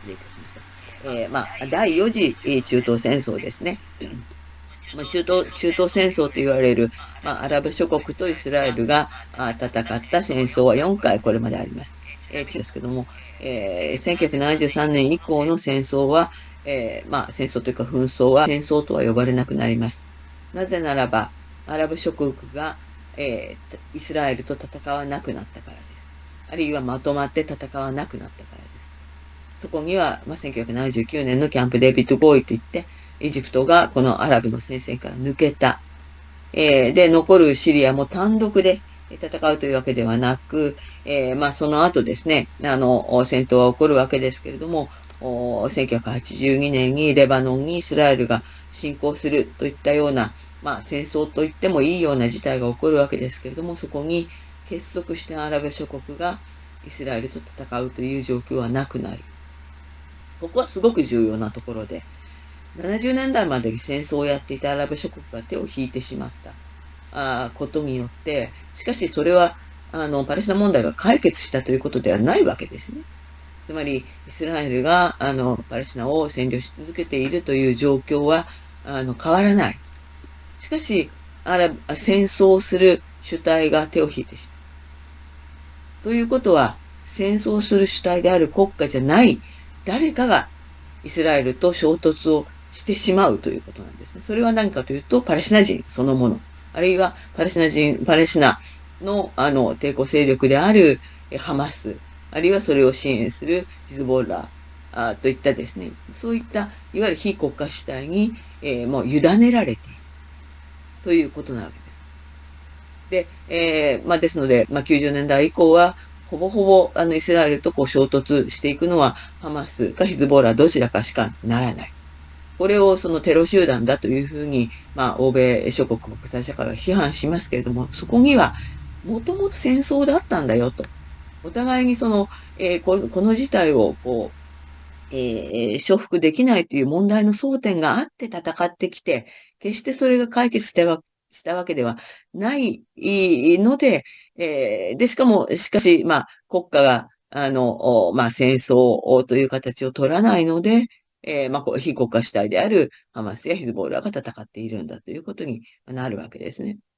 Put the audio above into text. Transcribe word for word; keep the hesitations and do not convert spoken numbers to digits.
失礼いたしました。えー、まあ、第よ次中東戦争ですね。まあ、中東、中東戦争と言われる、まあ、アラブ諸国とイスラエルがあ戦った戦争はよんかいこれまであります。えー、ですけども、えー、せんきゅうひゃくななじゅうさんねん以降の戦争は、えー、まあ、戦争というか紛争は戦争とは呼ばれなくなります。なぜならば、アラブ諸国が、えー、イスラエルと戦わなくなったからです。あるいはまとまって戦わなくなったからです。そこには、まあ、せんきゅうひゃくななじゅうきゅうねんのキャンプデービッド合意といって、エジプトがこのアラブの戦線から抜けた。えーで、残るシリアも単独で戦うというわけではなく、えーまあ、その後ですね、あの、戦闘は起こるわけですけれども、おせんきゅうひゃくはちじゅうにねんにレバノンにイスラエルが侵攻するといったような、まあ、戦争と言ってもいいような事態が起こるわけですけれども、そこに結束してアラブ諸国がイスラエルと戦うという状況はなくなる。ここはすごく重要なところで、ななじゅうねんだいまでに戦争をやっていたアラブ諸国が手を引いてしまったあことによって、しかしそれは、あの、パレスチナ問題が解決したということではないわけですね。つまり、イスラエルが、あの、パレスチナを占領し続けているという状況は、あの、変わらない。しかし、アラブ、戦争をする主体が手を引いてしまう。ということは、戦争する主体である国家じゃない誰かがイスラエルと衝突をしてしまうということなんですね。それは何かというと、パレスチナ人そのもの、あるいはパレスチナ人、パレスチナのあの抵抗勢力であるハマス、あるいはそれを支援するヒズボラあといったですね、そういったいわゆる非国家主体に、えー、もう委ねられているということなわけです。で、えー、まあ、ですので、まあ、きゅうじゅうねんだい以降は、ほぼほぼあのイスラエルとこう衝突していくのは、ハマスかヒズボラどちらかしかならない。これをそのテロ集団だというふうに、まあ、欧米諸国、国際社会は批判しますけれども、そこには、もともと戦争だったんだよと。お互いにその、えーここの事態を、こう、えー承服できないという問題の争点があって戦ってきて、決してそれが解決したわしたわけではないので、えーで、しかも、しかし、まあ、国家が、あの、おまあ、戦争という形を取らないので、えーまあ、こう非国家主体であるハマスやヒズボーラが戦っているんだということになるわけですね。